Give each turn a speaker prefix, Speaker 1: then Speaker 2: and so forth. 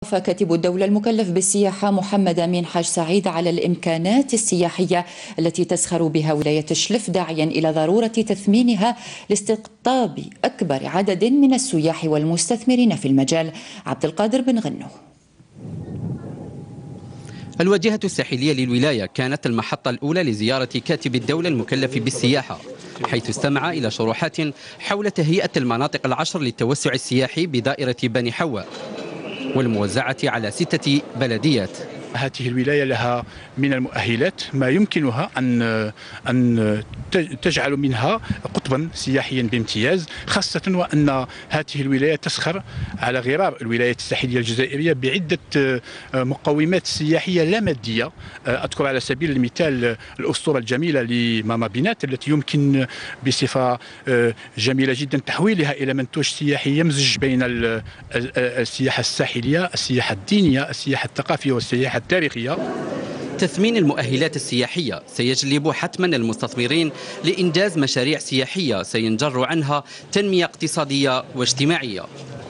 Speaker 1: كاتب الدولة المكلف بالسياحة محمد أمين حاج سعيد على الإمكانات السياحية التي تزخر بها ولاية شلف، داعيا إلى ضرورة تثمينها لاستقطاب أكبر عدد من السياح والمستثمرين في المجال. عبد القادر بن غنو.
Speaker 2: الواجهة الساحلية للولاية كانت المحطة الأولى لزيارة كاتب الدولة المكلف بالسياحة، حيث استمع إلى شروحات حول تهيئة المناطق العشر للتوسع السياحي بدائرة بني حواء والموزعة على 6 بلديات.
Speaker 3: هذه الولاية لها من المؤهلات ما يمكنها أن تجعل منها قطبا سياحيا بامتياز، خاصة وأن هذه الولاية تسخر على غرار الولايات الساحلية الجزائرية بعدة مقومات سياحية لا مادية. أذكر على سبيل المثال الأسطورة الجميلة لماما بينات التي يمكن بصفة جميلة جدا تحويلها إلى منتوج سياحي يمزج بين السياحة الساحلية، السياحة الدينية، السياحة الثقافية والسياحة التاريخية.
Speaker 2: تثمين المؤهلات السياحية سيجلب حتما المستثمرين لإنجاز مشاريع سياحية سينجر عنها تنمية اقتصادية واجتماعية.